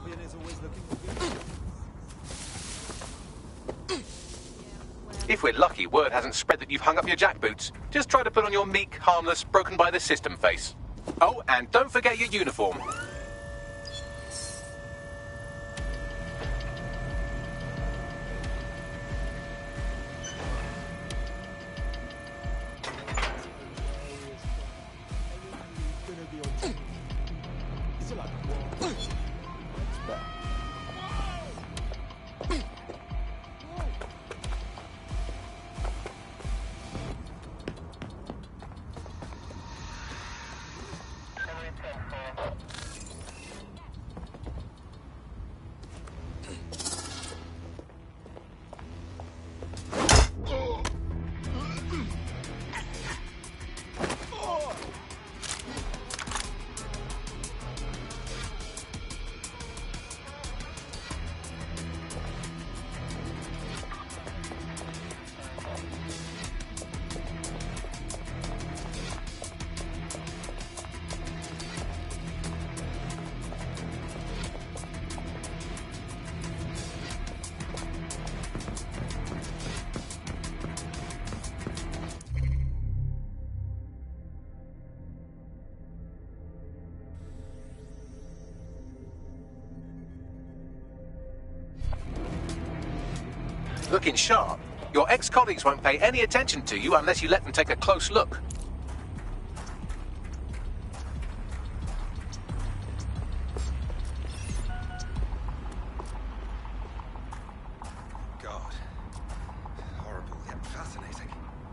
If we're lucky, word hasn't spread that you've hung up your jackboots. Just try to put on your meek, harmless, broken by the system face. Oh, and don't forget your uniform. Looking sharp. Your ex-colleagues won't pay any attention to you unless you let them take a close look. God. Horrible yet fascinating.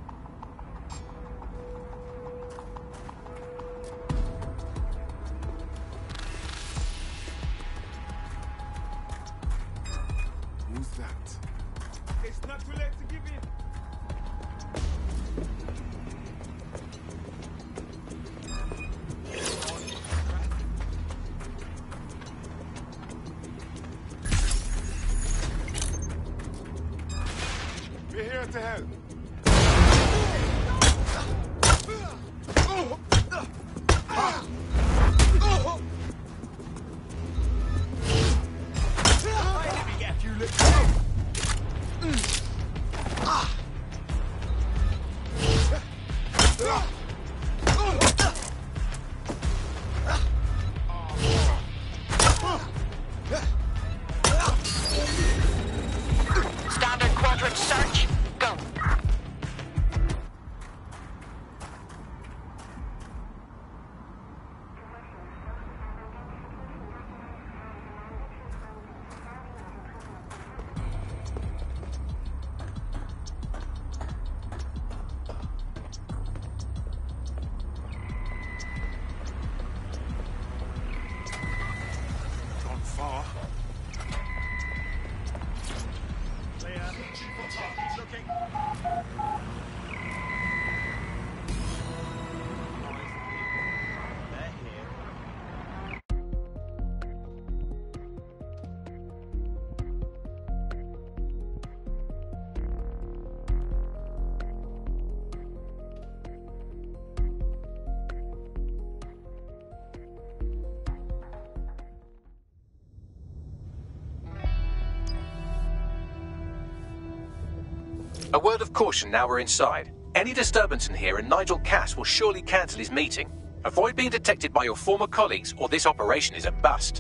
Who's that? It's not too late to give in. We're here to help. Standard quadrant search. Go. Gone far. A word of caution now we're inside. Any disturbance in here and Nigel Cass will surely cancel his meeting. Avoid being detected by your former colleagues or this operation is a bust.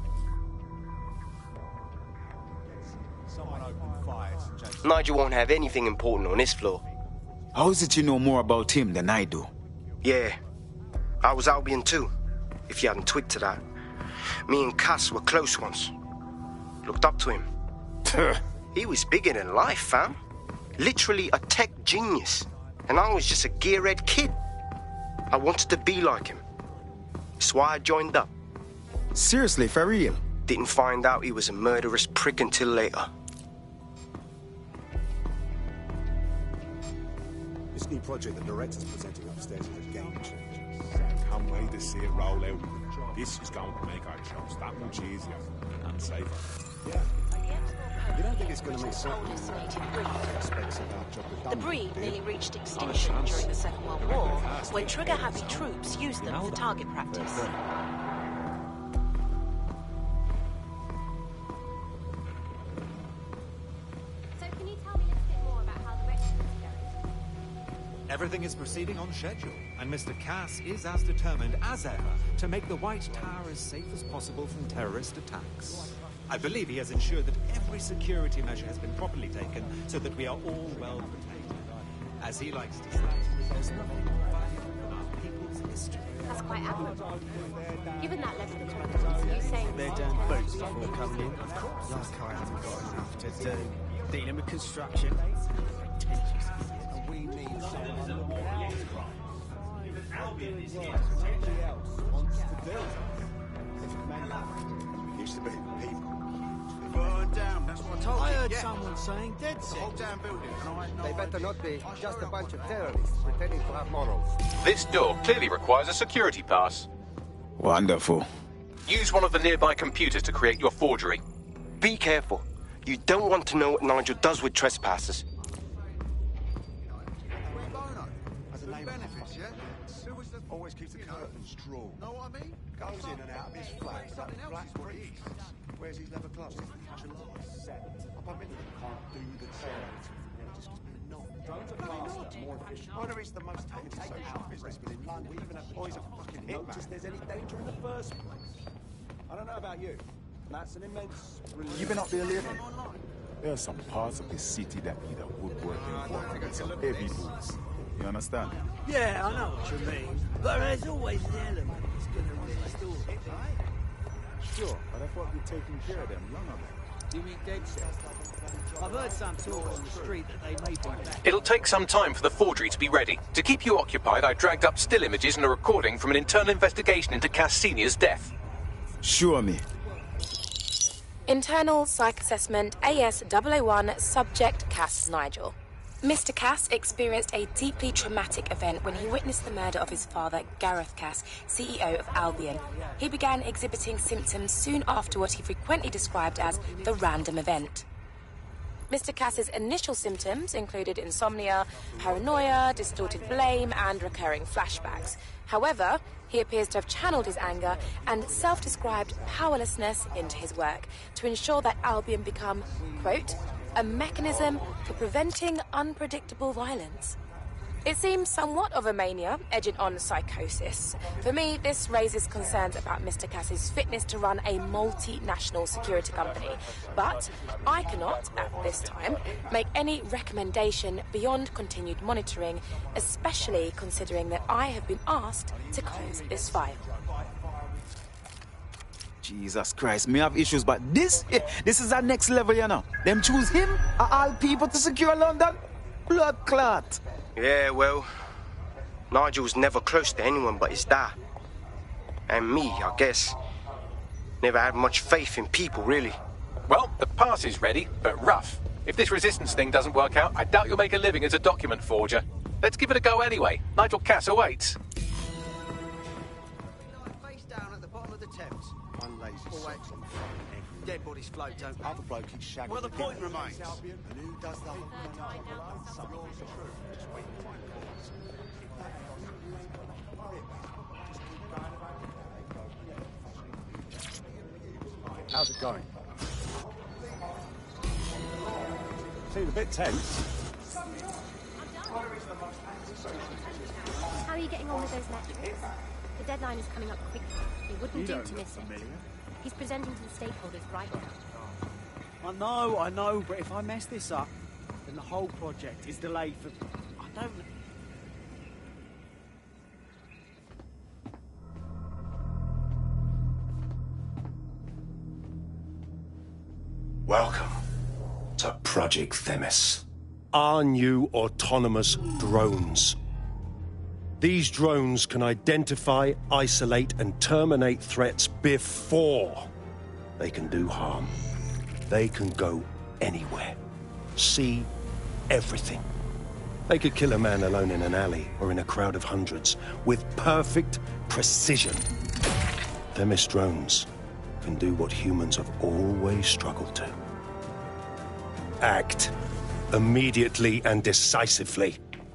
Nigel won't have anything important on this floor. How is it you know more about him than I do? Yeah, I was Albion too, if you hadn't twigged to that. Me and Cass were close once. Looked up to him. He was bigger than life, fam. Literally a tech genius. And I was just a gearhead kid. I wanted to be like him. That's why I joined up. Seriously, for real? Didn't find out he was a murderous prick until later. This new project the director's presenting upstairs is a game changer. Can't wait to see it roll out. This is going to make our jobs that much easier and safer. Yeah. You don't think it's going to make certain aspects of our job The breed nearly reached extinction during the Second World War, when trigger-happy troops used them for target practice. Everything is proceeding on schedule, and Mr. Cass is as determined as ever to make the White Tower as safe as possible from terrorist attacks. I believe he has ensured that every security measure has been properly taken so that we are all well protected. As he likes to say, there's nothing more valuable than our people's history. That's quite admirable. Given that level of confidence, you saying They're doing boots before coming in. Like I haven't got enough to do. Dealing with construction. Pretentious. And we need someone nobody else wants to do. Used to be people. Burn down, that's what I told you. I heard someone saying dead set. Whole damn building. They better not be just a bunch of terrorists pretending to have morals. This door clearly requires a security pass. Wonderful. Use one of the nearby computers to create your forgery. Be careful. You don't want to know what Nigel does with trespassers. As a name benefits, yeah? Who was the... Always keeps the curtains drawn. Know what I mean? Goes in and out of his flat. Black pretty. Wears his leather gloves. I bump into them. Can't do the charity. Just more efficient. Whether it's the most taken outfits in London, we even have boys a fucking hitman. There's any danger in the first place. I don't know about you. That's an immense relief. You been up there lately? There are some parts of the city that need a woodworking work with some heavy boots. You understand? Yeah, I know what you mean. But there's always an element that's going to restore it. Sure, but I thought you'd taken care of them long ago. Do you mean dead set? I've heard some talk on the street that they may be back. It'll take some time for the forgery to be ready. To keep you occupied, I dragged up still images and a recording from an internal investigation into Cass Sr.'s death. Show me. Internal Psych Assessment AS001 Subject Cass Nigel. Mr. Cass experienced a deeply traumatic event when he witnessed the murder of his father, Gareth Cass, CEO of Albion. He began exhibiting symptoms soon after what he frequently described as the random event. Mr. Cass's initial symptoms included insomnia, paranoia, distorted blame, and recurring flashbacks. However, he appears to have channeled his anger and self-described powerlessness into his work to ensure that Albion become, quote, a mechanism for preventing unpredictable violence. It seems somewhat of a mania, edging on psychosis. For me, this raises concerns about Mr. Cass's fitness to run a multinational security company. But I cannot, at this time, make any recommendation beyond continued monitoring, especially considering that I have been asked to close this file. Jesus Christ, me have issues, but this is our next level, you know. Them choose him, of all people, to secure London? Blood clot. Yeah, well, Nigel's never close to anyone but his dad. And me, I guess. Never had much faith in people, really. Well, the pass is ready, but rough. If this resistance thing doesn't work out, I doubt you'll make a living as a document forger. Let's give it a go anyway. Nigel Cass awaits. Face down at the bottom of the Thames. One lazy son. Dead bodies float, don't they? Other bloke keeps shagging. Well, the point remains. And who does the whole How's it going? Seems a bit tense. How are you getting on with those metrics? The deadline is coming up quickly. It wouldn't do to miss it. He's presenting to the stakeholders right now. I know, but if I mess this up, then the whole project is delayed for... I don't know. Welcome to Project Themis. Our new autonomous drones. These drones can identify, isolate, and terminate threats before they can do harm. They can go anywhere, see everything. They could kill a man alone in an alley or in a crowd of hundreds with perfect precision. Themis drones can do what humans have always struggled to. Act immediately and decisively.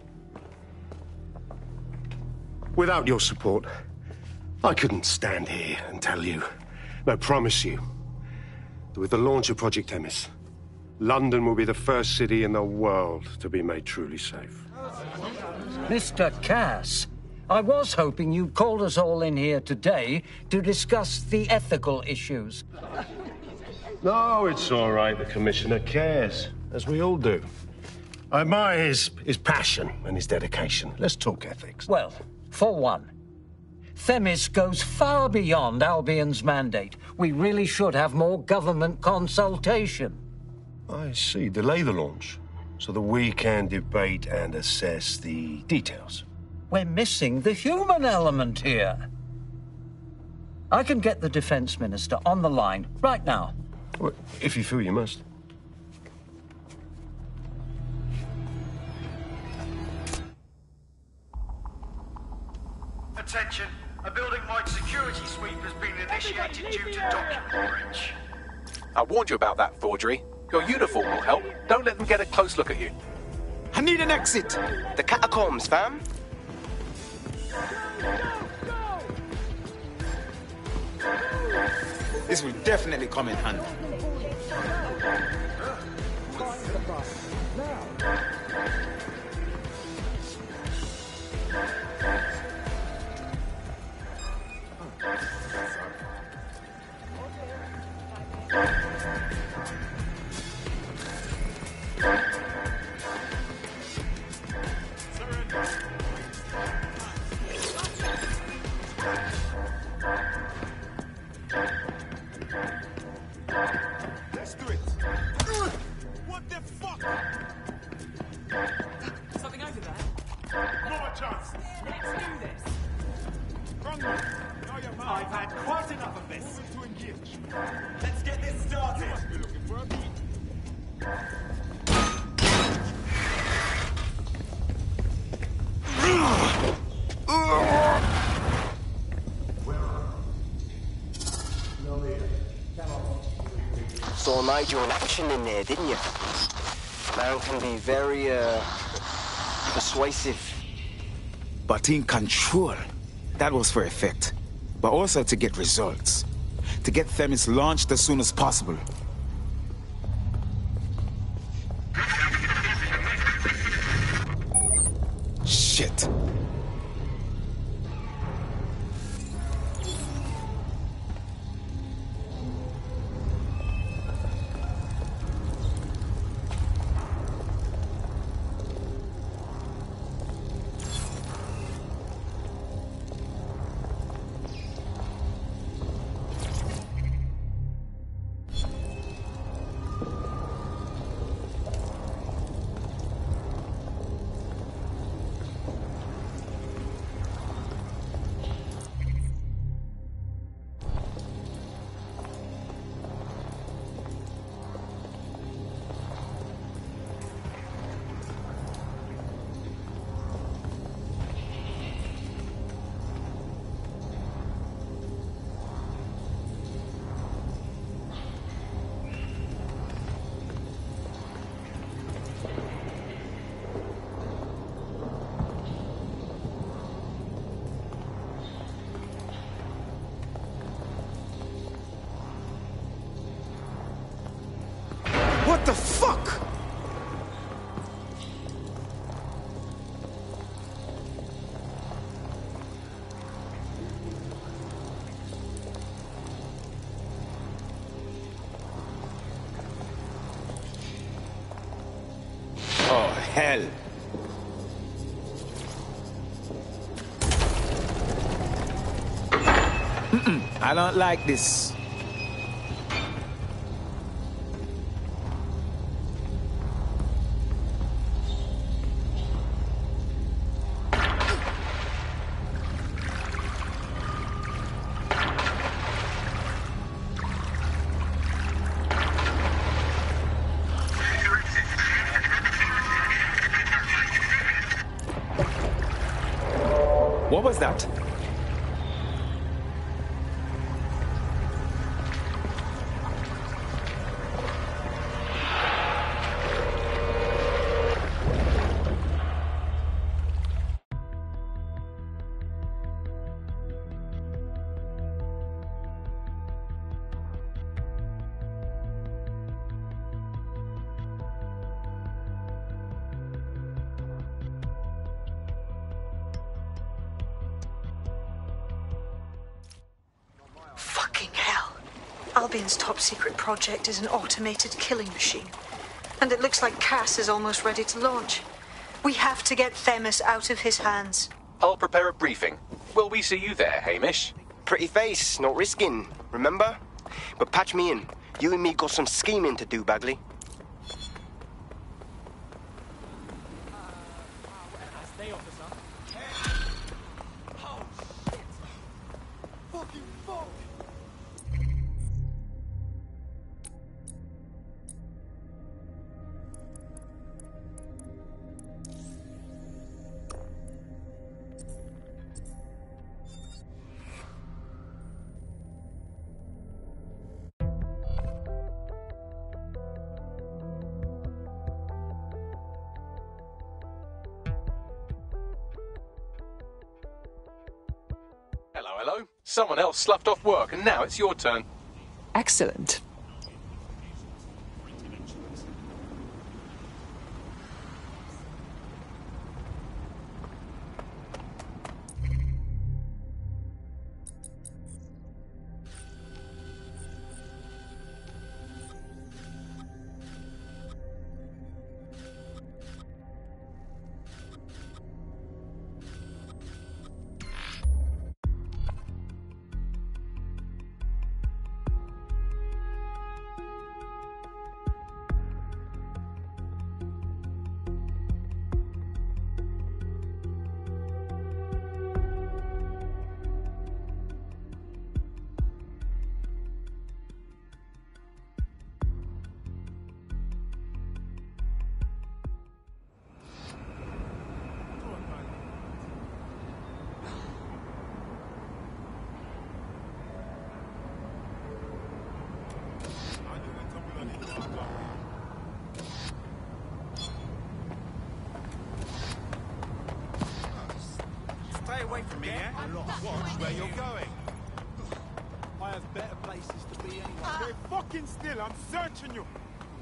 Without your support, I couldn't stand here and tell you, no, promise you, that with the launch of Project Themis, London will be the first city in the world to be made truly safe. Mr. Cass, I was hoping you'd called us all in here today to discuss the ethical issues. No, it's all right. The Commissioner cares, as we all do. I admire his passion and his dedication. Let's talk ethics. Well, for one, Themis goes far beyond Albion's mandate. We really should have more government consultation. I see. Delay the launch so that we can debate and assess the details. We're missing the human element here. I can get the Defense Minister on the line right now. Well, if you feel you must. Attention, a building-wide security sweep has been initiated due to document breach. I warned you about that forgery. Your uniform will help. Don't let them get a close look at you. I need an exit. The catacombs, fam. This will definitely come in handy. Let's do it. What the fuck? Something over there? Not a chance. Let's do this. Wrong one. Now you're mad. I've had quite enough of this. Moving to engage. Let's get this started. You must be looking for a beat. Saw Nigel in action in there, didn't you? Man can be very, persuasive. But in control, that was for effect. But also to get results. To get Themis launched as soon as possible. Shit. What the fuck? Oh, hell. I don't like this. What was that? Albion's top-secret project is an automated killing machine. And it looks like Cass is almost ready to launch. We have to get Themis out of his hands. I'll prepare a briefing. Will we see you there, Hamish? Pretty face, not risking, remember? But patch me in. You and me got some scheming to do, Bagley. Hello. Someone else sloughed off work, and now it's your turn. Excellent. Stay away from me, yeah? Watch where you're going. I have better places to be anyway. Stay fucking still, I'm searching you.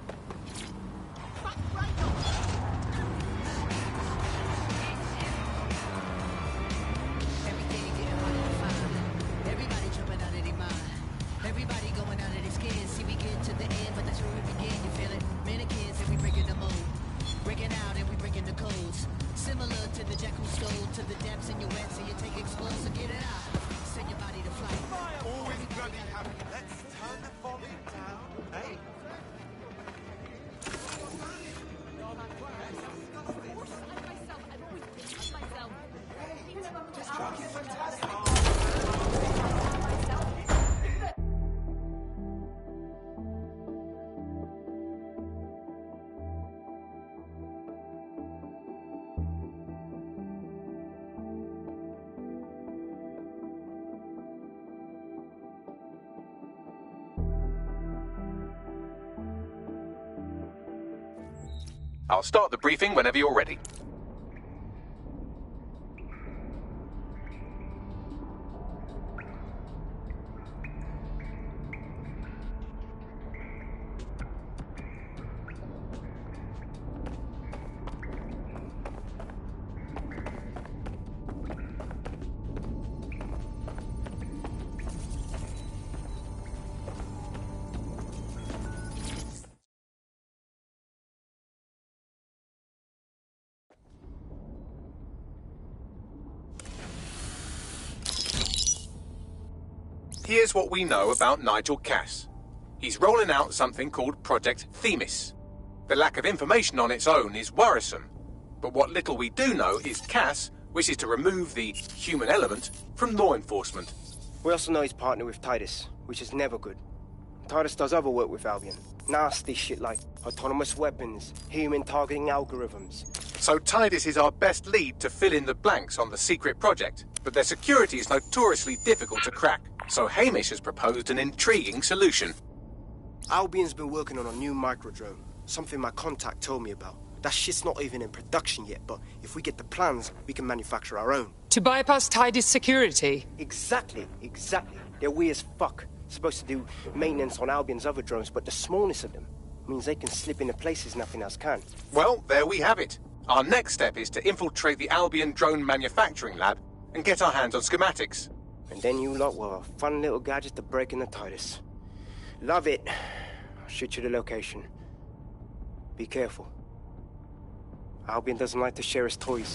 Everybody jumping out of their mind. Everybody going out of their skin. See, we get to the end, but that's where we begin. You feel it? Mannequins and we breaking the mold. Breaking out and we breaking the codes. Similar to the jack who stole to the depths in your wet, so you take explosive, get it out. Send your body to flight. Always bloody happy. Let's turn the volume down, eh? I'll start the briefing whenever you're ready. Here's what we know about Nigel Cass. He's rolling out something called Project Themis. The lack of information on its own is worrisome, but what little we do know is Cass wishes to remove the human element from law enforcement. We also know he's partnered with Titus, which is never good. Titus does other work with Albion. Nasty shit like autonomous weapons, human targeting algorithms. So Titus is our best lead to fill in the blanks on the secret project, but their security is notoriously difficult to crack. So Hamish has proposed an intriguing solution. Albion's been working on a new microdrone, something my contact told me about. That shit's not even in production yet, but if we get the plans, we can manufacture our own. To bypass Titus security? Exactly. They're weird as fuck. Supposed to do maintenance on Albion's other drones, but the smallness of them means they can slip into places nothing else can. Well, there we have it. Our next step is to infiltrate the Albion drone manufacturing lab and get our hands on schematics. And then you lot will have a fun little gadget to break in the Titus. Love it. I'll shoot you the location. Be careful. Albion doesn't like to share his toys.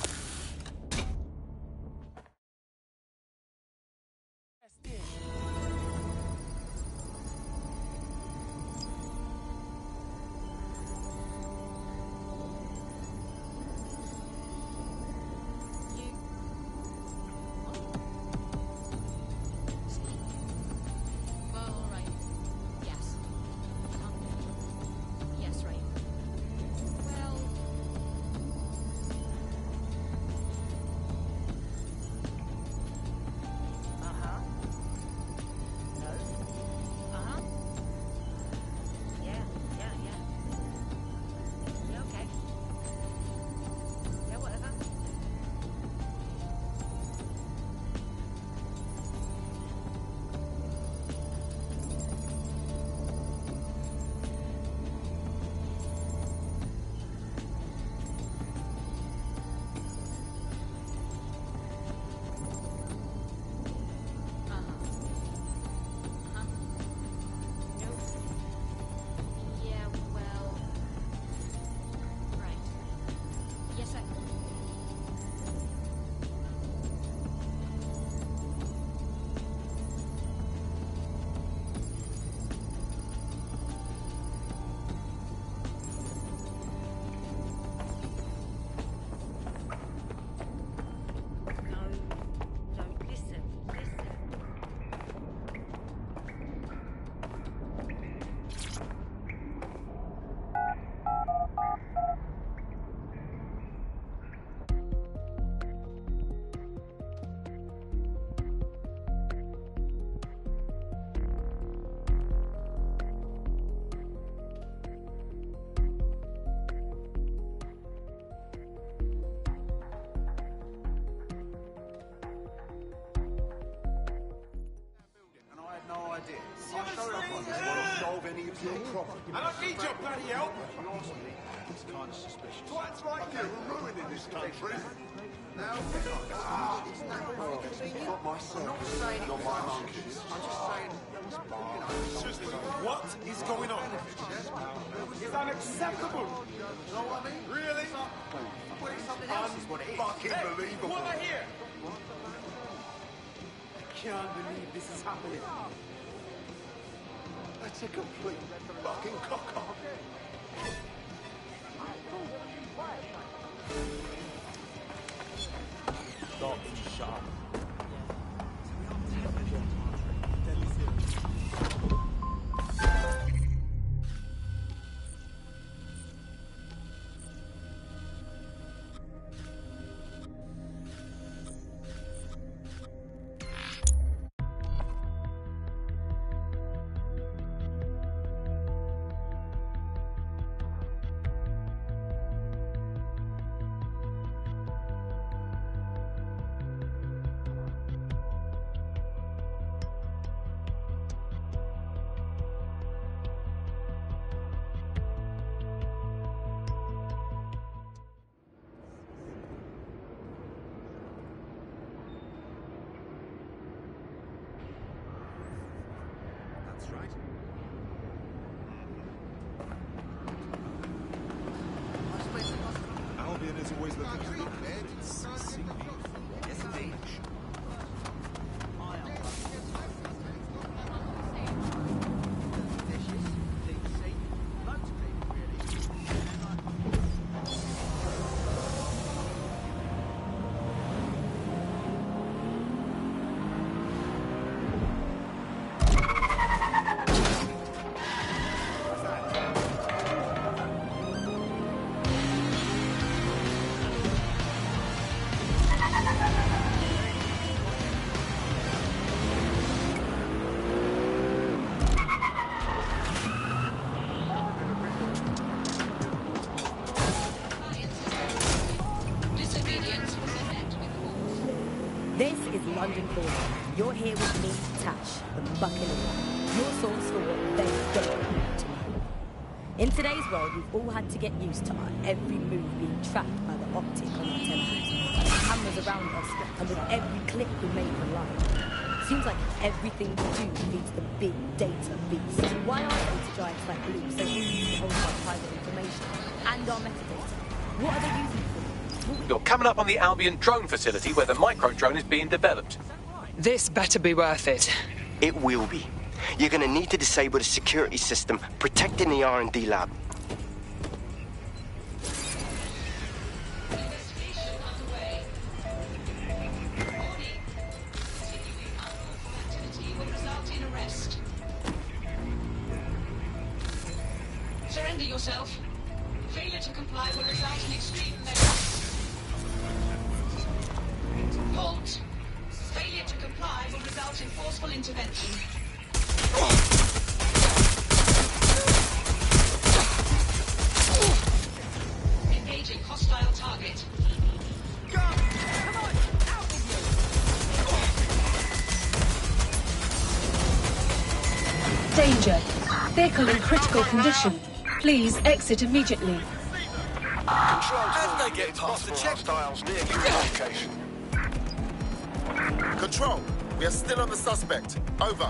I don't need your bloody help! It's kind of suspicious. Twats like you are ruining this country. Now, not my son, not my monkeys. I'm just saying. What is going on? It's unacceptable. You know what I mean? Really? Unfucking believable. What I hear? I can't believe this is happening. That's a complete fucking cock-up. Stop and shut up. Albion is always looking for the This is London Calling. You're here with me, Tash, the Buccaneer, your source for what they don't want to know. In today's world, we've all had to get used to our every move being tracked by the optic on our temples, by the cameras around us, and with every click we make online. Seems like everything we do feeds the big data beast. Why are data giants like Blue so easy to hold our private information and our metadata? What are they using it for? You're coming up on the Albion drone facility where the micro-drone is being developed. This better be worth it. It will be. You're gonna need to disable the security system protecting the R&D lab. Surrender yourself. Failure to comply will result in extreme measures. Halt. Failure to comply will result in forceful intervention. Engaging hostile target. Go! Come on! Out with you! Danger. Vehicle in critical condition. Please exit immediately. As they get past the checkpoints near your location. Control, we are still on the suspect. Over.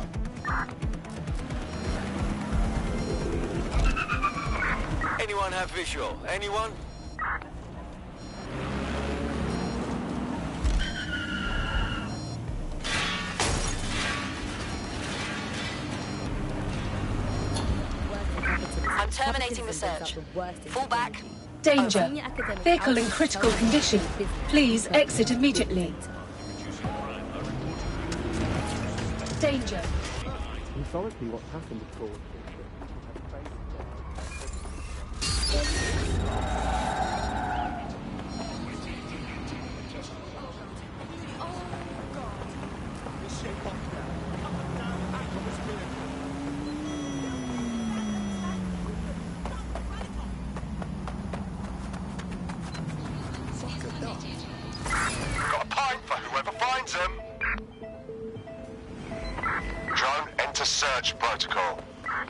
Anyone have visual? Anyone? I'm terminating the search. Fall back. Danger. Vehicle in critical condition. Please exit immediately. Danger. Historically, what's happened before? Got a pint for whoever finds them. Drone, enter search protocol.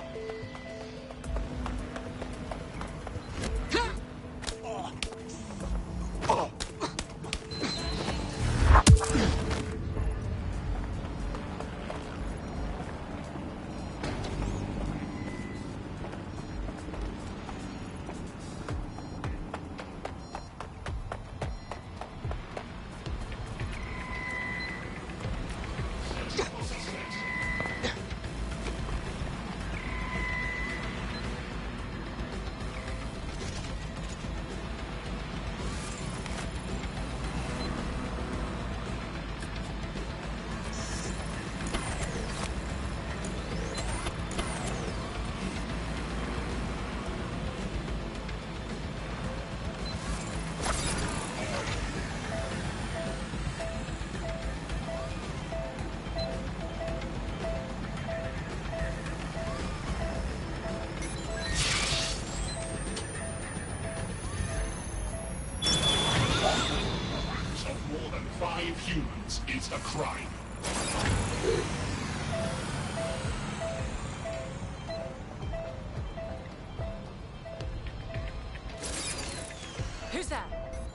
Humans is a crime. Who's that?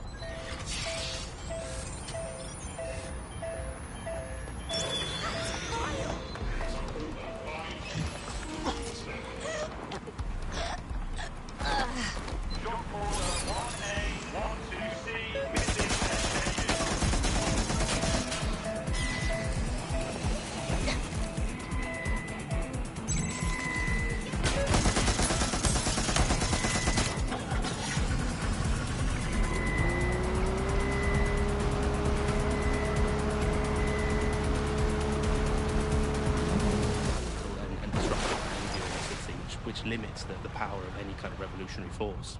which limits the power of any kind of revolutionary force.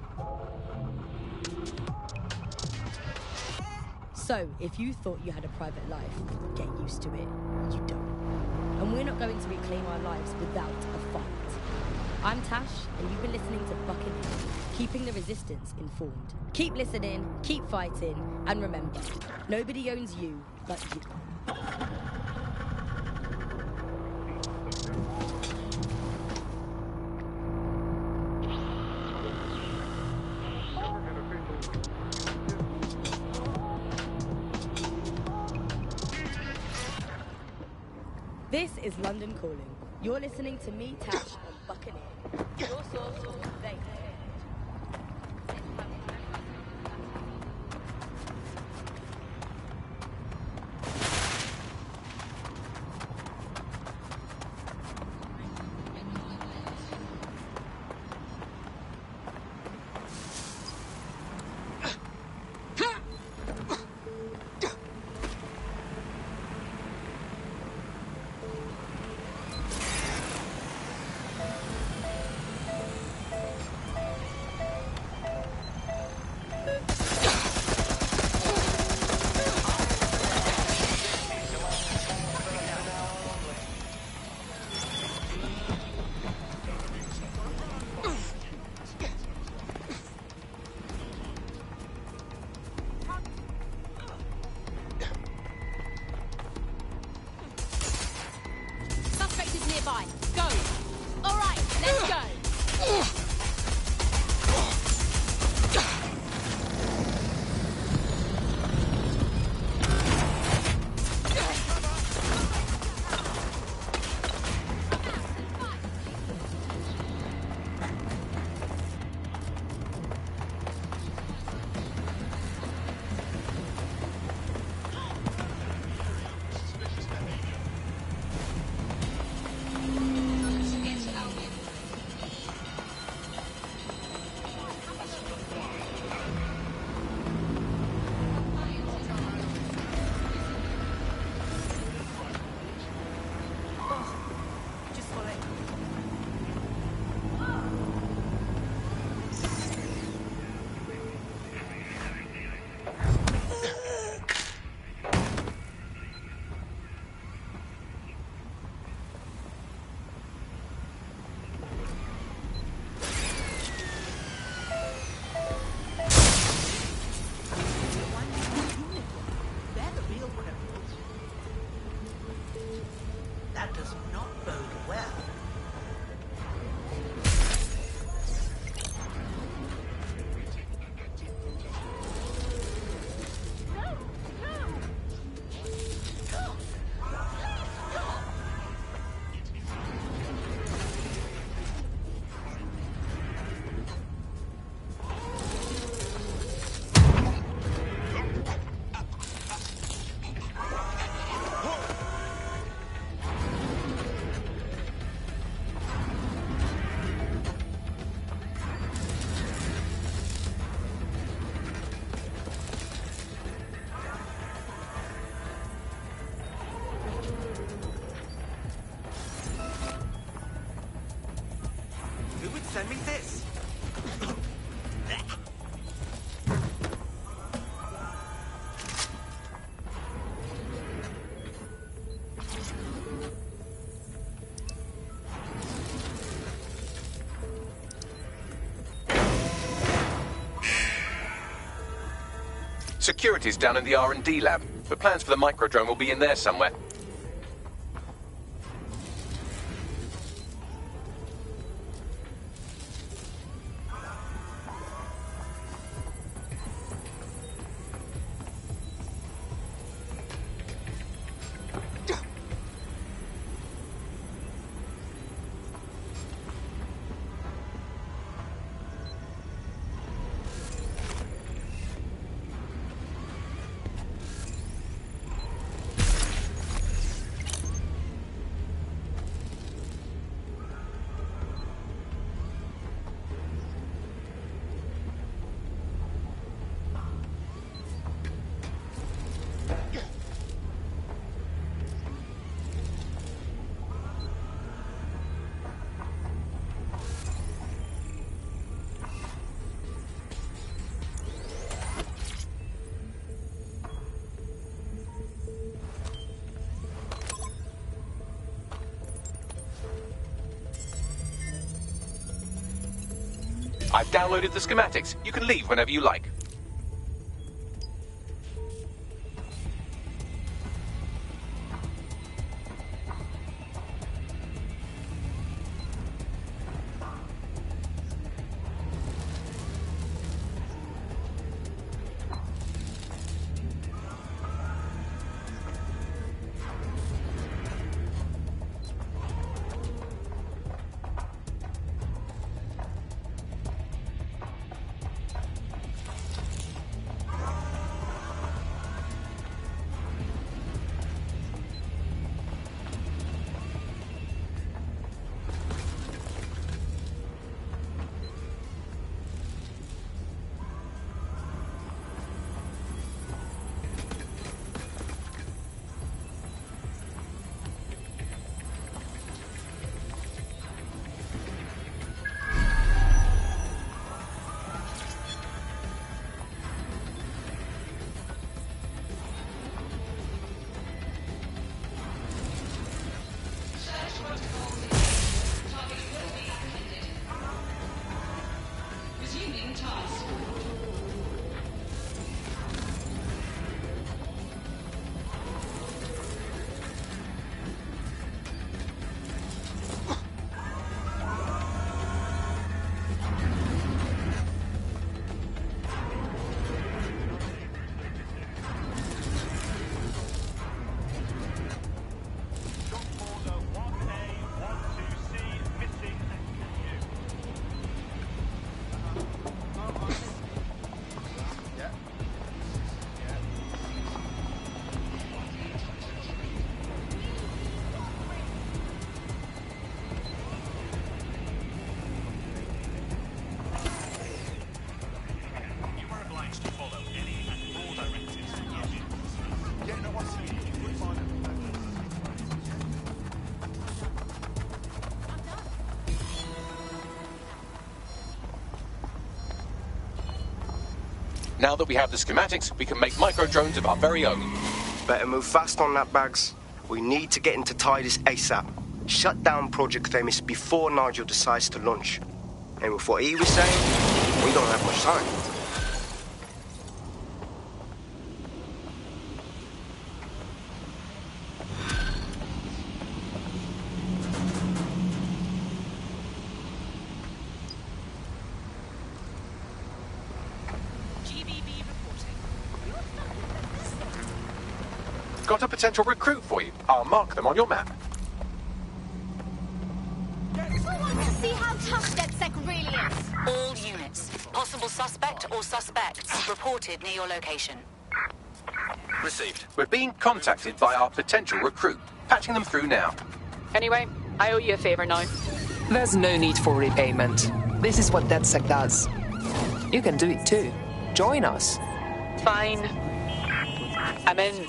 So, if you thought you had a private life, get used to it. You don't. And we're not going to reclaim our lives without a fight. I'm Tash, and you've been listening to Buccaneer, keeping the resistance informed. Keep listening, keep fighting, and remember, nobody owns you but you. This is London Calling. You're listening to me, Tash, on Buccaneer. Your source for they. Suspect is nearby. Go. All right, let's go. That does not bode well. Who would send me this? Security's down in the R&D lab. The plans for the microdrone will be in there somewhere. I've downloaded the schematics. You can leave whenever you like. Now that we have the schematics, we can make micro-drones of our very own. Better move fast on that, Bags. We need to get into Titus ASAP. Shut down Project Themis before Nigel decides to launch. And with what he was saying, we don't have much time. Got a potential recruit for you. I'll mark them on your map. See how tough DedSec really is. All units. Possible suspect or suspects reported near your location. Received. We're being contacted by our potential recruit. Patching them through now. Anyway, I owe you a favor now. There's no need for repayment. This is what DedSec does. You can do it too. Join us. Fine. I'm in.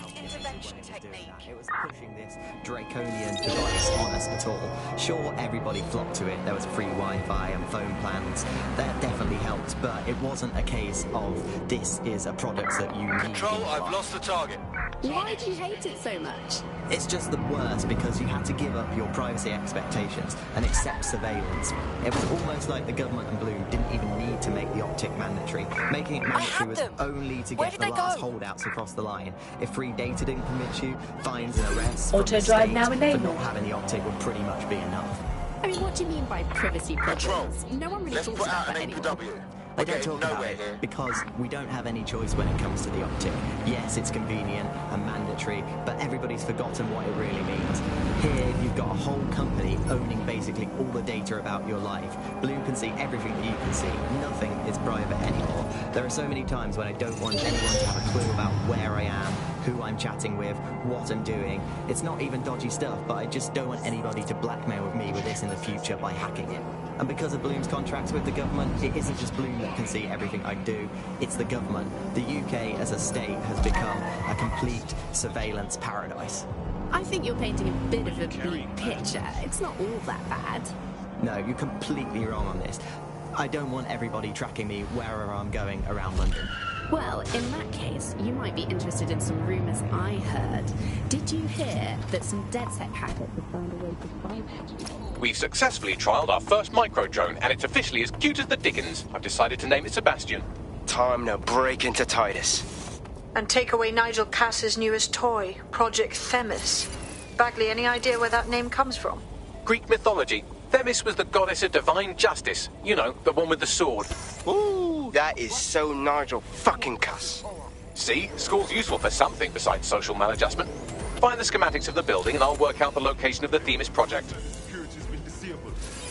Pushing this draconian device on us at all. Sure, everybody flocked to it. There was free Wi-Fi and phone plans. That definitely helped, but it wasn't a case of this is a product that you need. Control, I've lost the target. Why do you hate it so much? It's just the worst because you had to give up your privacy expectations and accept surveillance. It was almost like the government and Bloom didn't even need to make the optic mandatory. Making it mandatory was only to get the last holdouts across the line. If free data didn't permit you, fines and arrests from the Auto-drive state now for enabled. not having the optic would pretty much be enough. I mean, what do you mean by privacy problems? No one really talks about that anymore. They don't talk about it because we don't have any choice when it comes to the optic. Yes, it's convenient and mandatory, but everybody's forgotten what it really means. Here, you've got a whole company owning basically all the data about your life. Bloom can see everything that you can see. Nothing is private anymore. There are so many times when I don't want anyone to have a clue about where I am, who I'm chatting with, what I'm doing. It's not even dodgy stuff, but I just don't want anybody to blackmail with me with this in the future by hacking it. And because of Bloom's contracts with the government, it isn't just Bloom that can see everything I do, it's the government. The UK as a state has become a complete surveillance paradise. I think you're painting a bit of a bleak picture. It's not all that bad. No, you're completely wrong on this. I don't want everybody tracking me wherever I'm going around London. Well, in that case, you might be interested in some rumours I heard. Did you hear that some DedSec hackers have found a way to bypass? We've successfully trialled our first micro-drone, and it's officially as cute as the dickens. I've decided to name it Sebastian. Time to break into Titus. And take away Nigel Cass's newest toy, Project Themis. Bagley, any idea where that name comes from? Greek mythology. Themis was the goddess of divine justice. You know, the one with the sword. Ooh, that is so Nigel fucking Cass. See? School's useful for something besides social maladjustment. Find the schematics of the building and I'll work out the location of the Themis project. Security's been disabled.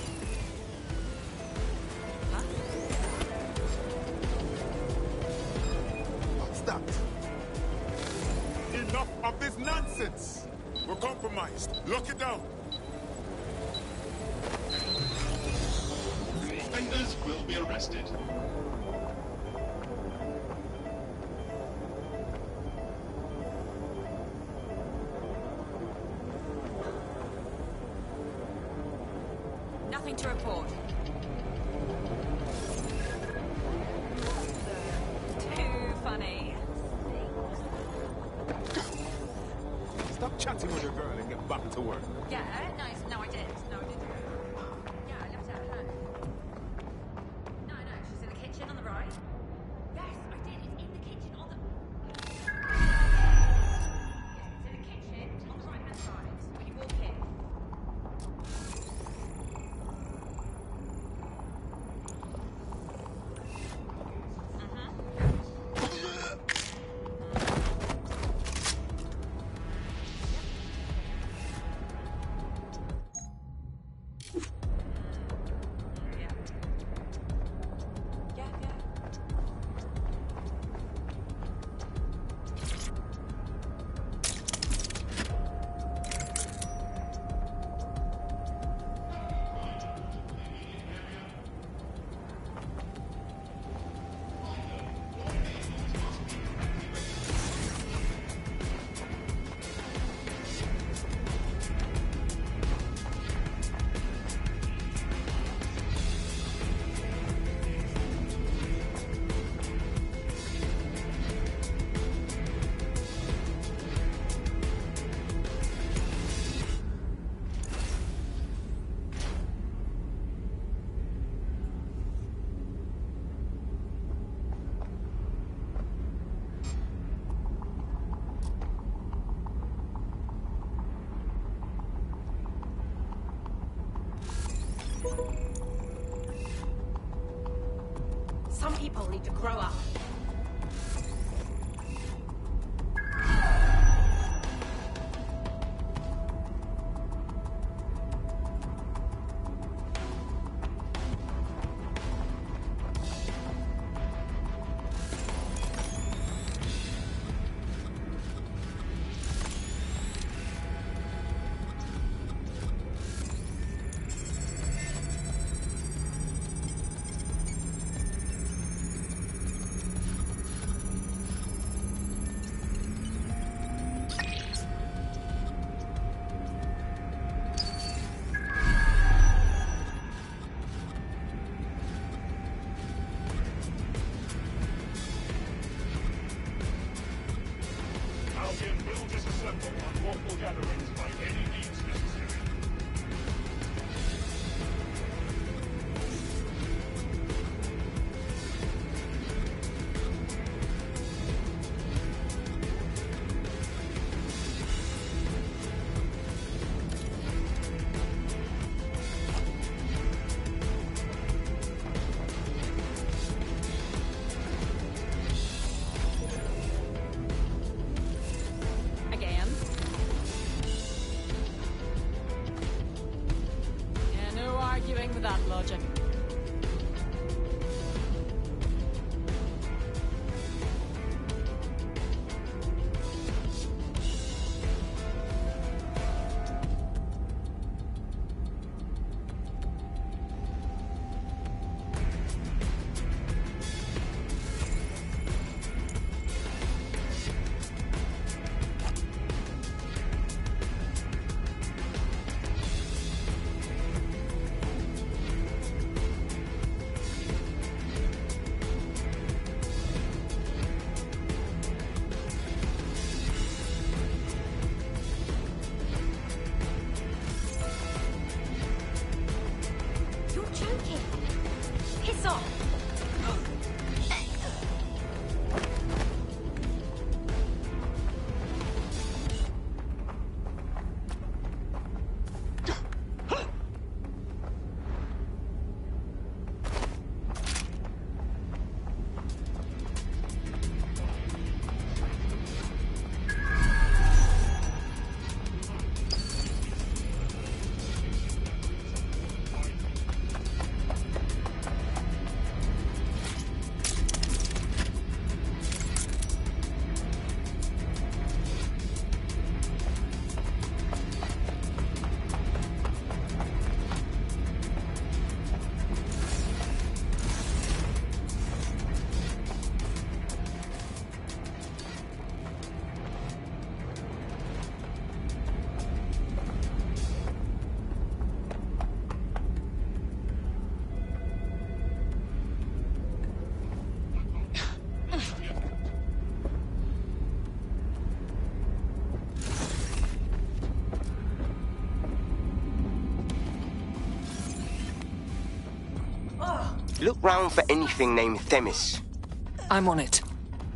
What's that? Enough of this nonsense! We're compromised. Lock it down. Offenders will be arrested. Nothing to report. Too funny. Stop chatting with your girl and get back to work. Yeah, no, I did. No, I did. Yeah, I left it at home. No, she's in the kitchen on the right. Yes, I did. It's in the kitchen on the... Yes, it's in the kitchen on the right-hand side when you walk in. people need to grow up. That logic. Look round for anything named Themis. I'm on it.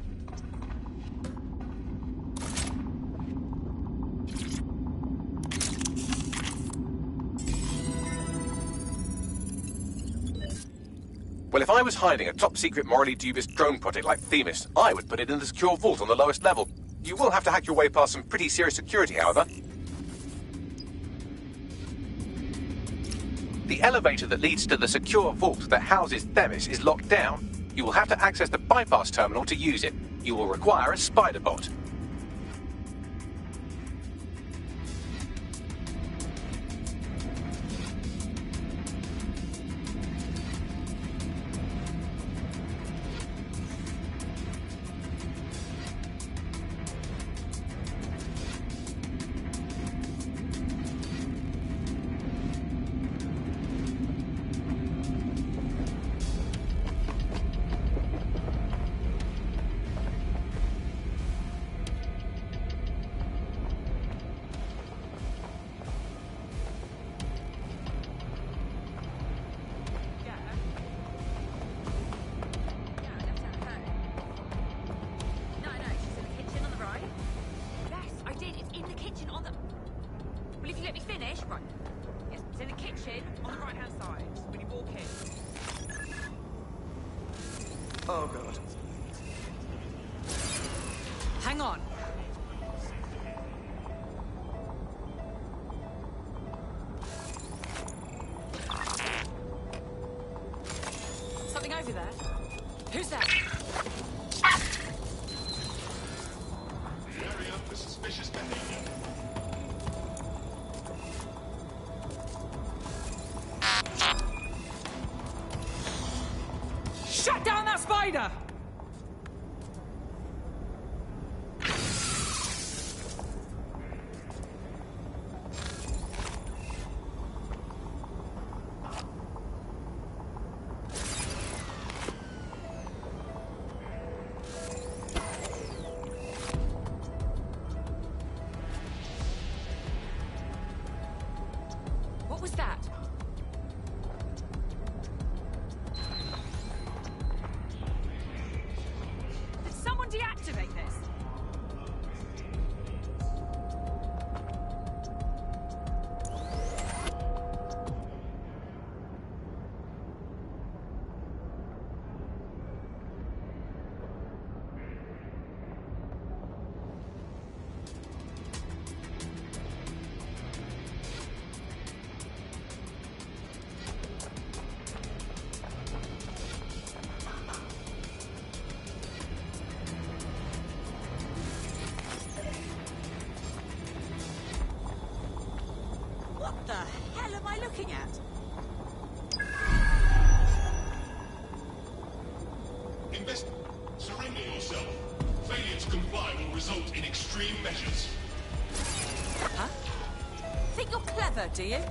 Well, if I was hiding a top-secret, morally dubious drone project like Themis, I would put it in the secure vault on the lowest level. You will have to hack your way past some pretty serious security, however. The elevator that leads to the secure vault that houses Themis is locked down. You will have to access the bypass terminal to use it. You will require a spider bot. Oh, God. Hang on. Something over there. Who's that? Area for suspicious behavior. Shut down that spider! What was that? Did someone deactivate this? What the hell am I looking at? Surrender yourself. Failure to comply will result in extreme measures. Huh? Think you're clever, do you?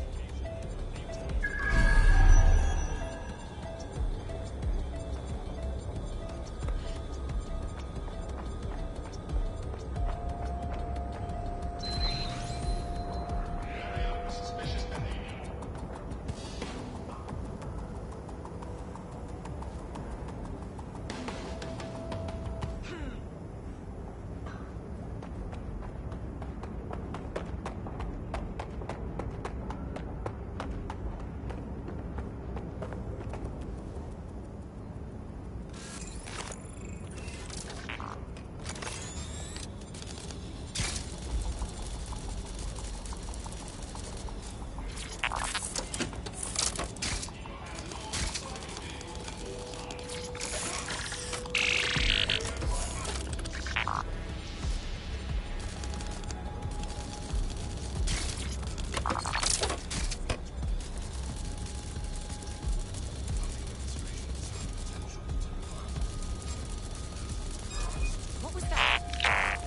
What was that?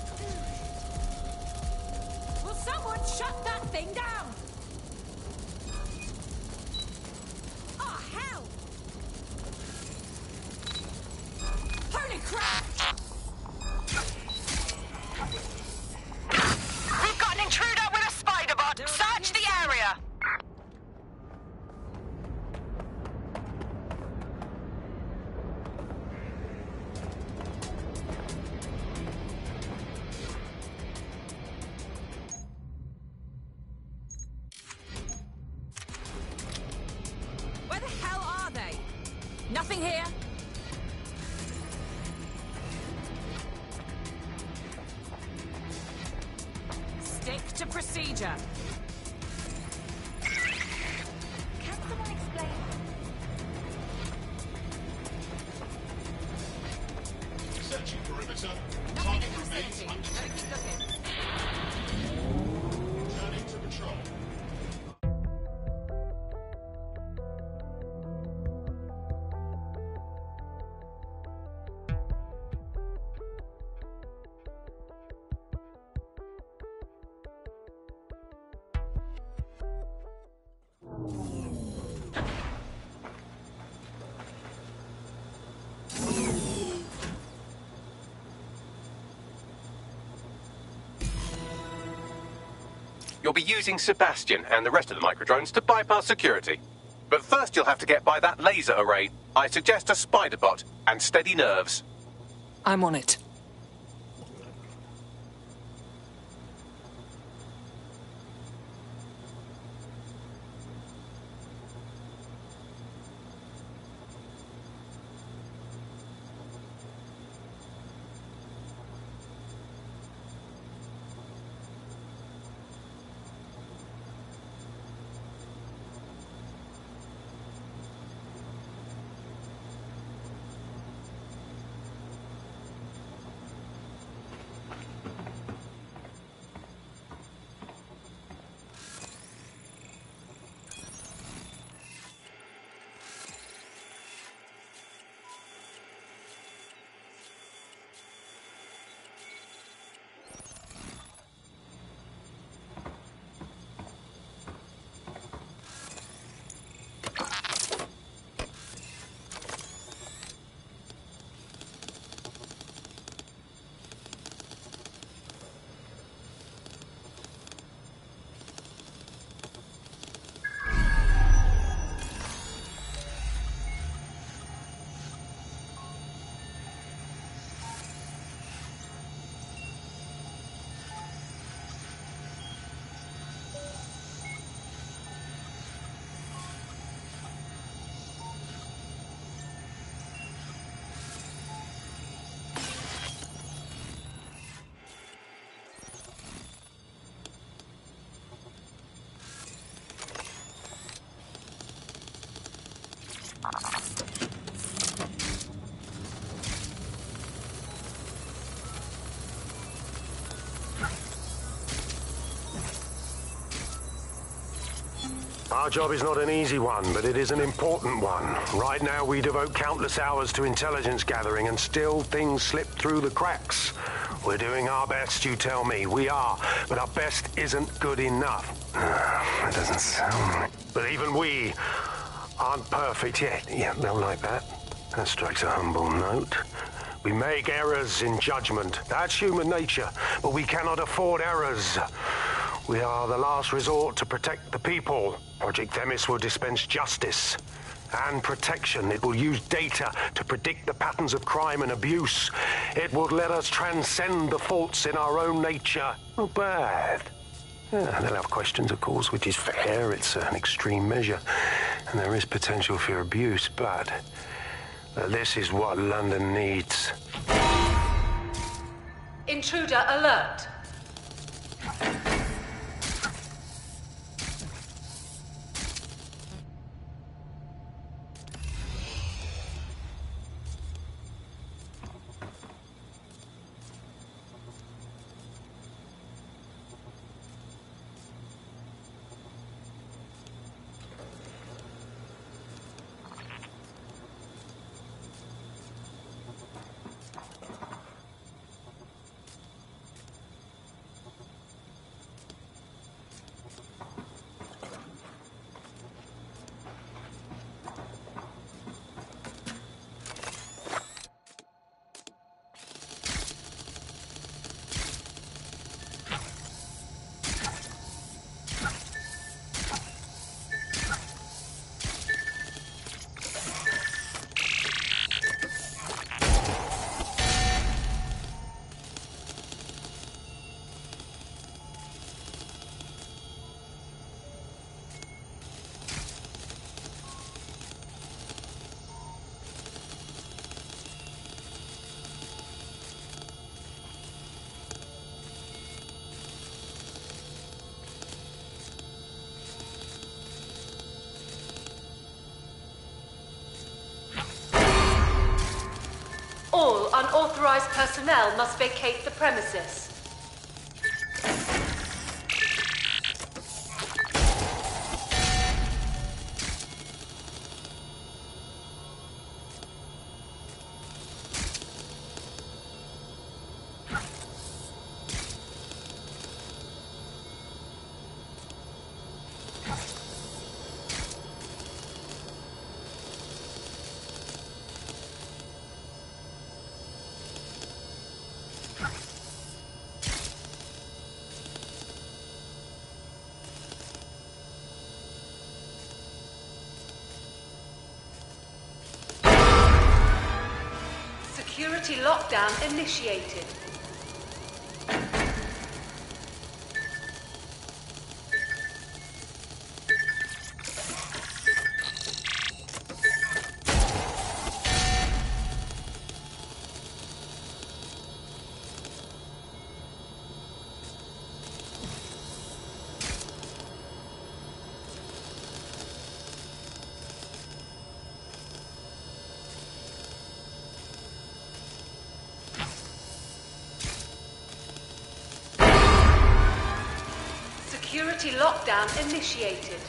Will someone shut that thing down? Oh, hell! Holy crap! We've got an intruder with a spider bot. Search the area. Where the hell are they? Nothing here. Stick to procedure. Can someone explain? Searching perimeter. Nothing Target in the remains vicinity. Better keep looking. Turning to patrol. You'll be using Sebastian and the rest of the microdrones to bypass security. But first you'll have to get by that laser array. I suggest a spider bot and steady nerves. I'm on it. Our job is not an easy one, but it is an important one. Right now, we devote countless hours to intelligence gathering, and still things slip through the cracks. We're doing our best, you tell me. We are, but our best isn't good enough. That doesn't sound right. But even we aren't perfect yet. Yeah, they'll like that. That strikes a humble note. We make errors in judgment. That's human nature, but we cannot afford errors. We are the last resort to protect the people. Project Themis will dispense justice and protection. It will use data to predict the patterns of crime and abuse. It will let us transcend the faults in our own nature. Not bad. Yeah, they'll have questions, of course, which is fair. It's an extreme measure, and there is potential for abuse, but this is what London needs. Intruder alert. All unauthorized personnel must vacate the premises. Security lockdown initiated. Security lockdown initiated.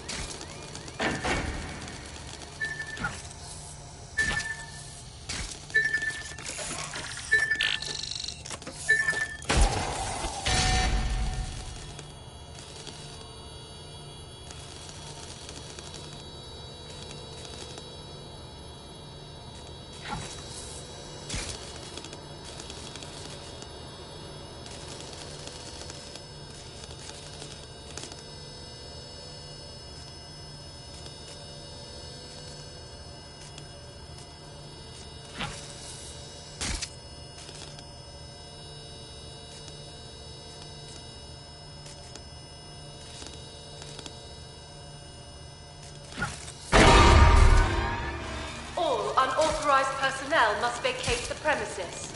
Unauthorized personnel must vacate the premises.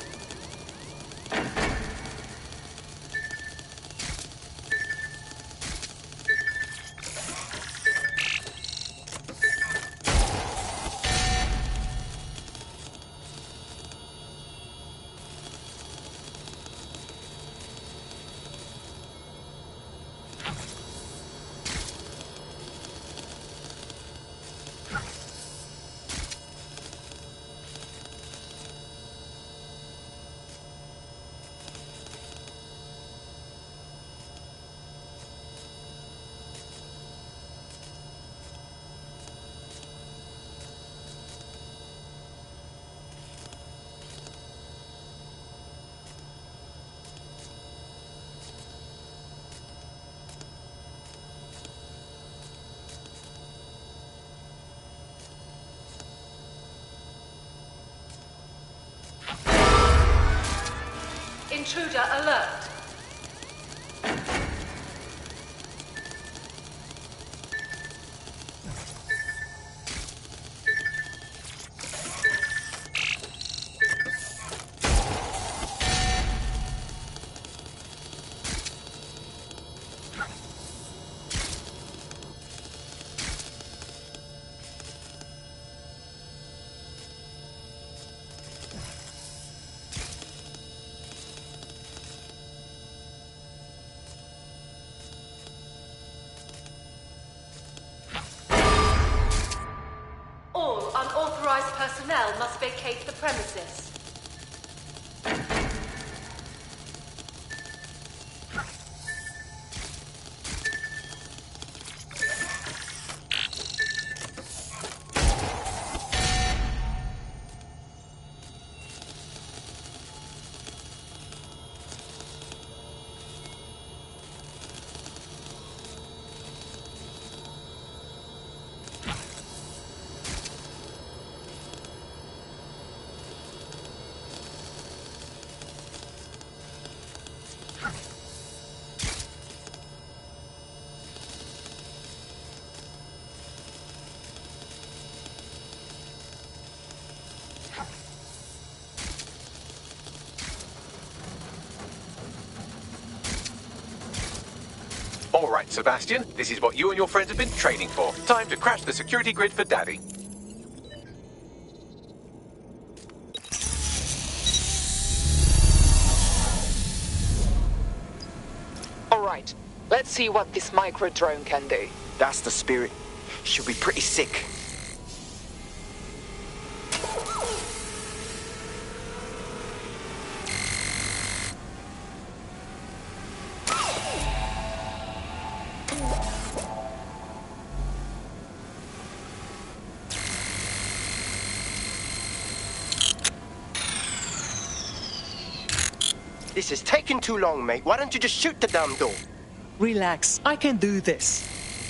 Intruder alert. All unauthorized personnel must vacate the premises. All right, Sebastian, this is what you and your friends have been training for. Time to crash the security grid for Daddy. All right, let's see what this micro-drone can do. That's the spirit. She'll be pretty sick. This is taking too long, mate. Why don't you just shoot the damn door? Relax, I can do this.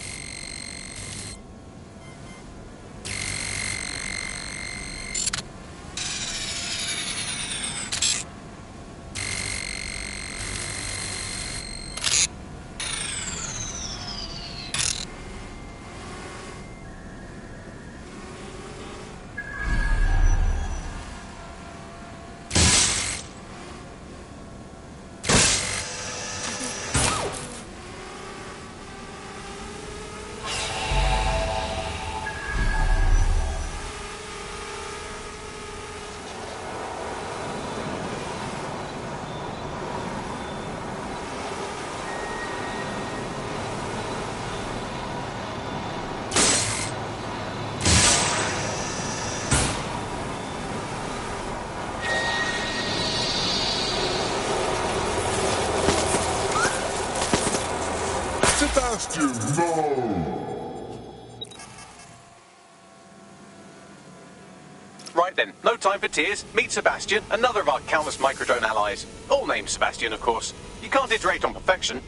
Sebastian, no! Right then, no time for tears. Meet Sebastian, another of our countless microdrone allies. All named Sebastian, of course. You can't iterate on perfection.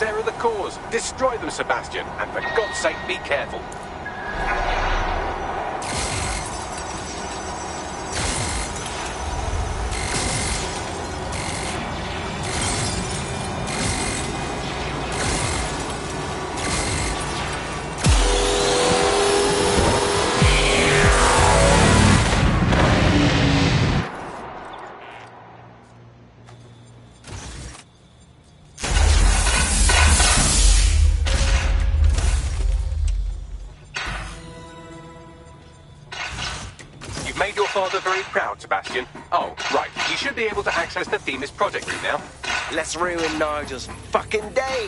They're the cause. Destroy them, Sebastian, and for God's sake, be careful. Made your father very proud, Sebastian. Oh, right. You should be able to access the Themis project room now. Let's ruin Nigel's fucking day.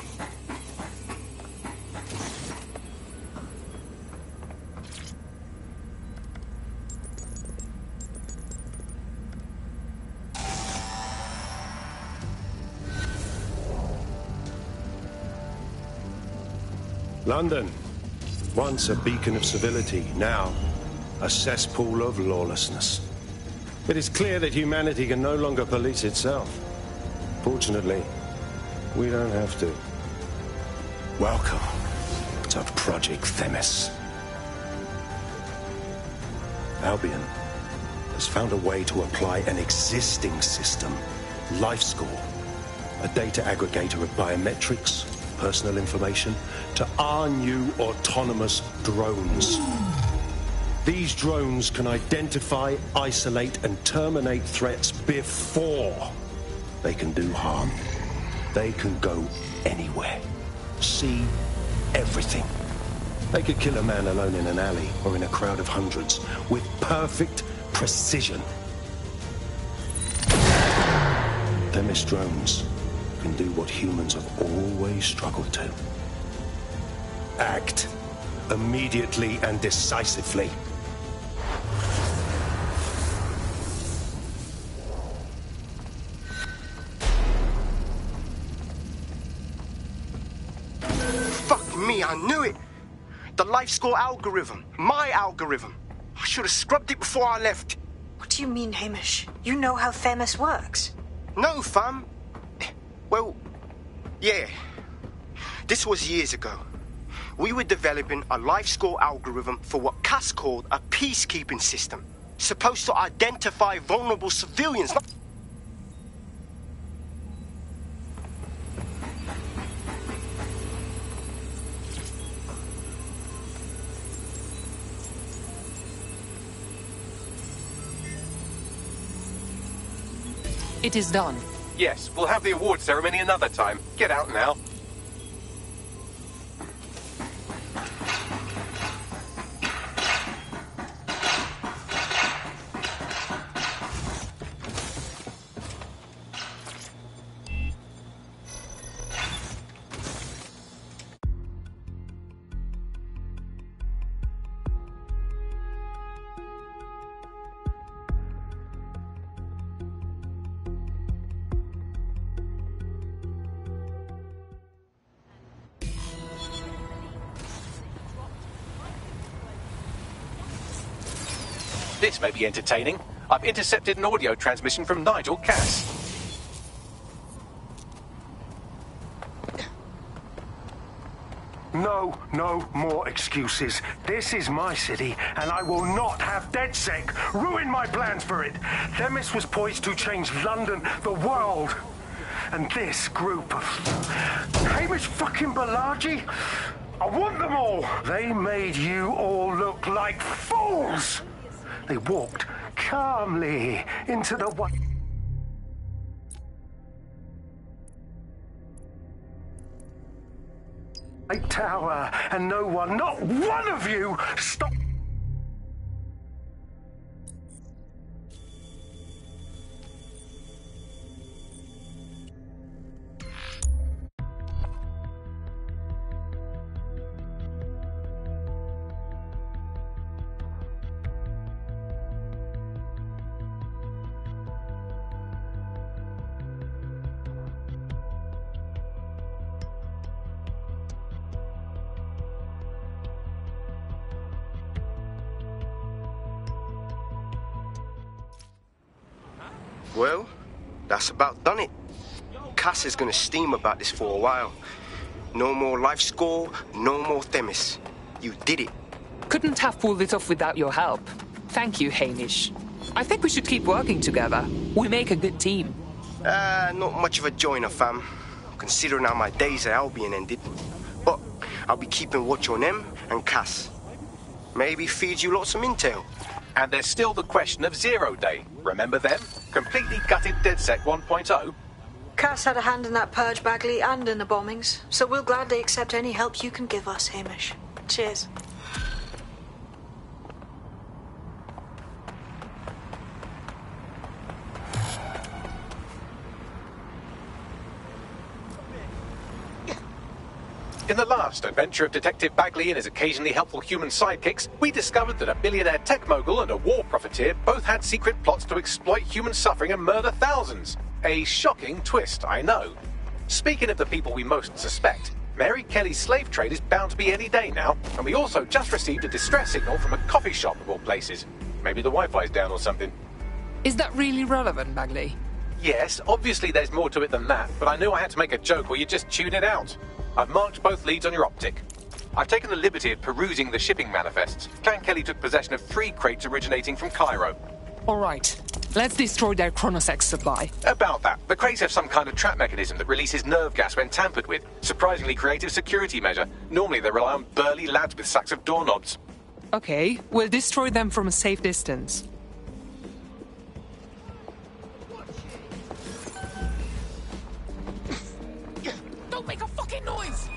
London, once a beacon of civility, now a cesspool of lawlessness. It is clear that humanity can no longer police itself. Fortunately, we don't have to. Welcome to Project Themis. Albion has found a way to apply an existing system, LifeScore, a data aggregator of biometrics, personal information, to our new autonomous drones. These drones can identify, isolate, and terminate threats before they can do harm. They can go anywhere, see everything. They could kill a man alone in an alley or in a crowd of hundreds with perfect precision. Themis drones can do what humans have always struggled to. Act immediately and decisively. I knew it! The LifeScore algorithm. My algorithm. I should have scrubbed it before I left. What do you mean, Hamish? You know how Themis works? No, fam. Well, yeah. This was years ago. We were developing a LifeScore algorithm for what Cass called a peacekeeping system. Supposed to identify vulnerable civilians. It is done. Yes, we'll have the award ceremony another time. Get out now. This may be entertaining. I've intercepted an audio transmission from Nigel Cass. No more excuses. This is my city, and I will not have DedSec ruin my plans for it. Themis was poised to change London, the world. And this group of Hamish fucking Balaji, I want them all. They made you all look like fools. They walked calmly into the White Tower, and no one, not one of you, stopped. Well, that's about done it. Cass is gonna steam about this for a while. No more life score, no more Themis. You did it. Couldn't have pulled it off without your help. Thank you, Hamish. I think we should keep working together. We make a good team. Not much of a joiner, fam. Considering how my days at Albion ended. But I'll be keeping watch on them and Cass. Maybe feed you lots of intel. And there's still the question of Zero Day. Remember them? Completely gutted DedSec 1.0. Cass had a hand in that purge, Bagley, and in the bombings, so we'll gladly accept any help you can give us, Hamish. Cheers. In the last adventure of Detective Bagley and his occasionally helpful human sidekicks, we discovered that a billionaire tech mogul and a war profiteer both had secret plots to exploit human suffering and murder thousands. A shocking twist, I know. Speaking of the people we most suspect, Mary Kelly's slave trade is bound to be any day now, and we also just received a distress signal from a coffee shop of all places. Maybe the Wi-Fi's down or something. Is that really relevant, Bagley? Yes, obviously there's more to it than that, but I knew I had to make a joke or you'd just tune it out. I've marked both leads on your optic. I've taken the liberty of perusing the shipping manifests. Clan Kelly took possession of 3 crates originating from Cairo. All right. Let's destroy their Chronosex supply. About that, the crates have some kind of trap mechanism that releases nerve gas when tampered with. Surprisingly creative security measure. Normally they rely on burly lads with sacks of doorknobs. Okay, we'll destroy them from a safe distance. Don't make a fucking noise!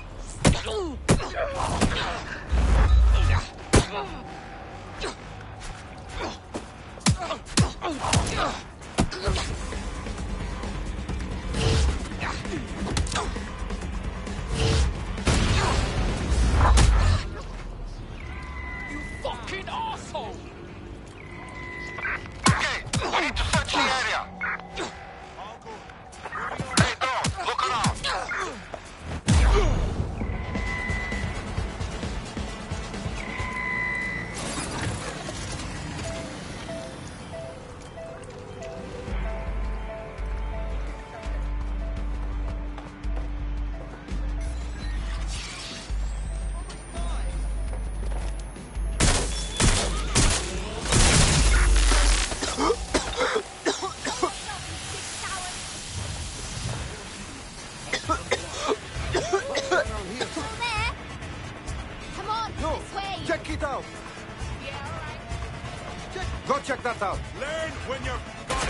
You fucking arsehole! Okay, we need to search the area. Hey, Dawn, look around. Check it out. Go check that out. Learn when you're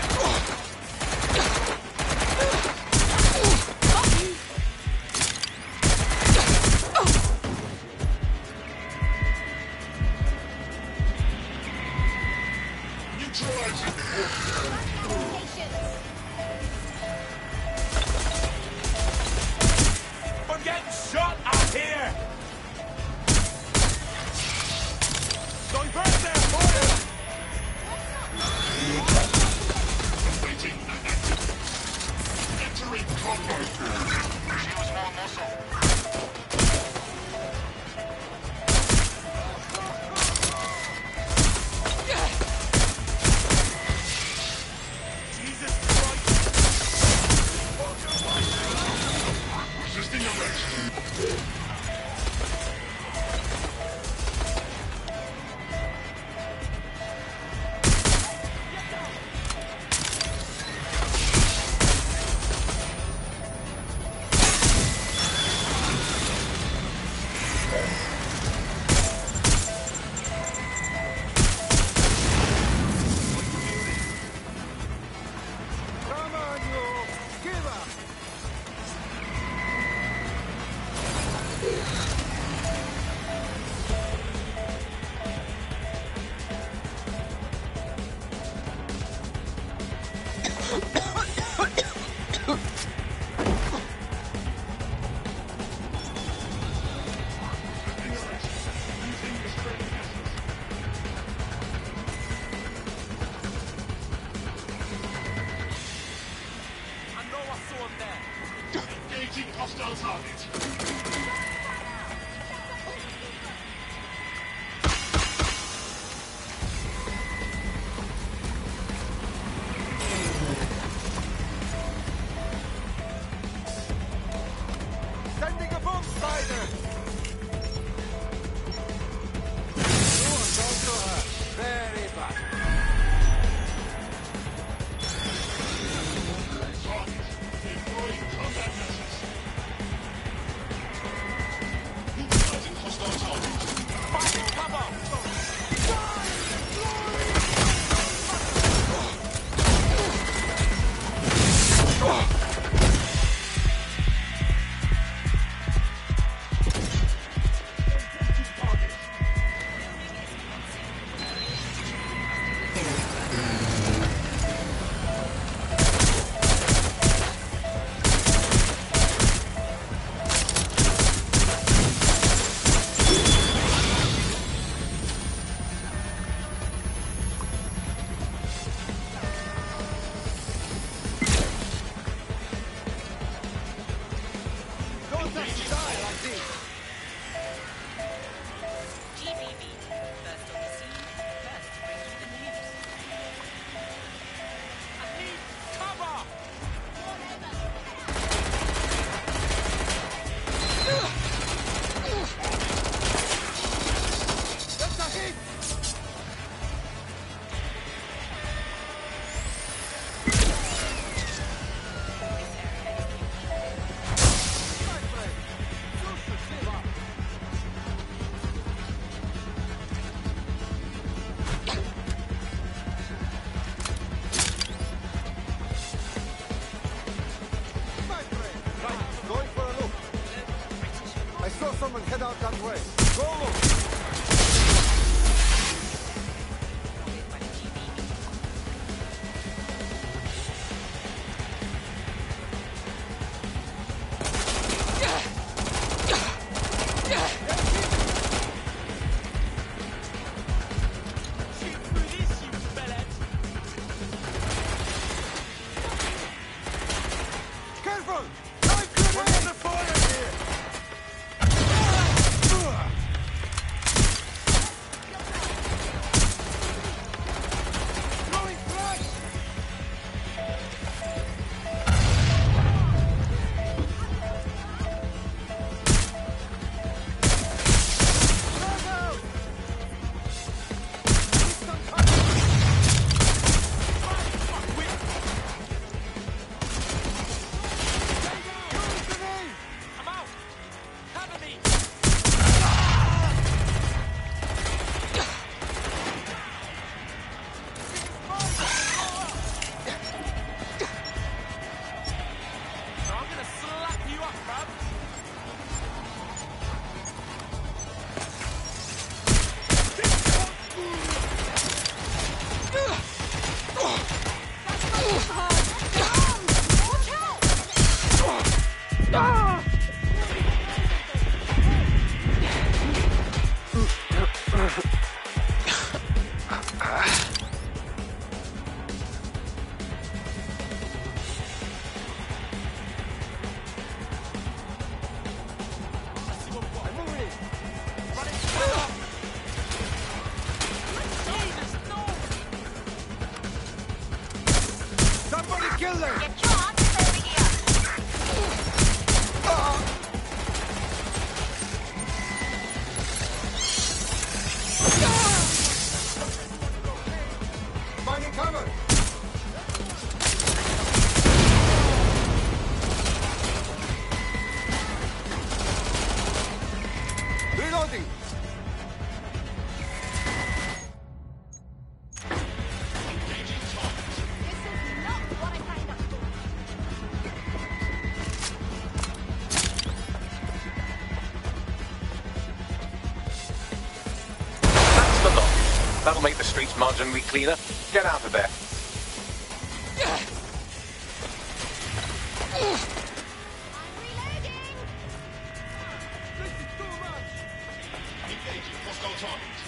I'm getting shot out here! Divert their fire! Entering combat. Use more muscle. Jesus Christ! Resisting arrest. Come on, you. Give up. I know I saw him there. Engaging hostile target. Sending a bomb spider! Very bad. Head out that way. Go look. Careful! We're under fire here! Kill them! Get your arms over here! Finding cover! Reloading! That'll make the streets marginally cleaner. Get out of there. Engaging hostile targets.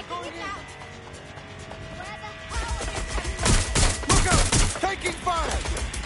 Look out! Taking fire!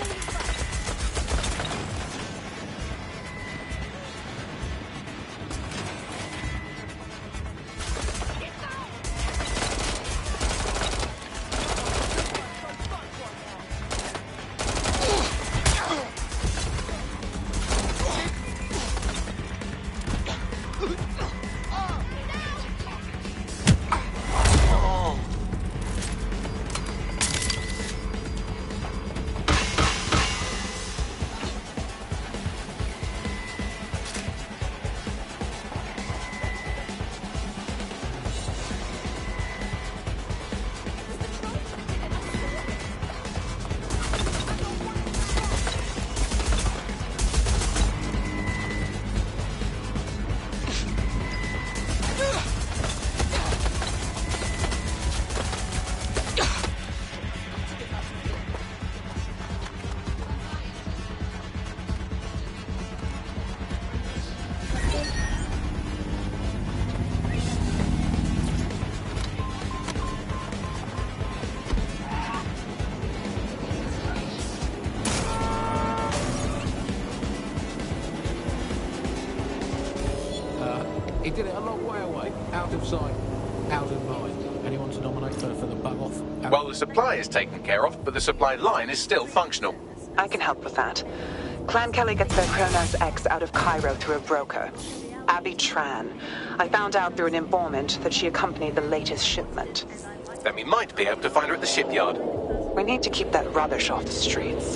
He did it a long way away, out of sight, out of mind. Anyone to nominate for the bug off? Well, the supply is taken care of, but the supply line is still functional. I can help with that. Clan Kelly gets their Kronos X out of Cairo through a broker. Abby Tran. I found out through an informant that she accompanied the latest shipment. Then we might be able to find her at the shipyard. We need to keep that rubbish off the streets.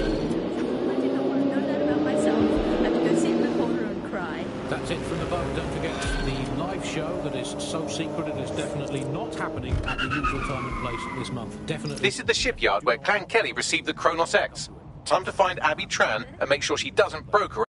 That's it from the boat. Don't forget the live show that is so secret it is definitely not happening at the usual time and place this month. Definitely. This is the shipyard where Clan Kelly received the Kronos X. Time to find Abby Tran and make sure she doesn't broker